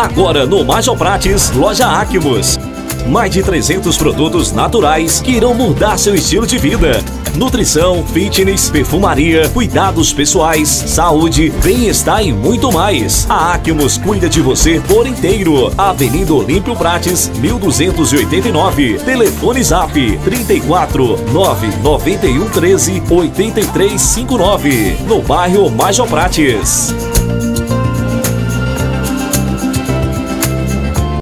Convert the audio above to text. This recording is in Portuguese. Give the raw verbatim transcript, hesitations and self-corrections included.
Agora no Major Prates, loja Acmos. Mais de trezentos produtos naturais que irão mudar seu estilo de vida. Nutrição, fitness, perfumaria, cuidados pessoais, saúde, bem-estar e muito mais. A Acmos cuida de você por inteiro. Avenida Olímpio Prates, mil duzentos e oitenta e nove. Telefone Zap trinta e quatro, nove nove um, treze, oitenta e três cinquenta e nove. No bairro Major Prates.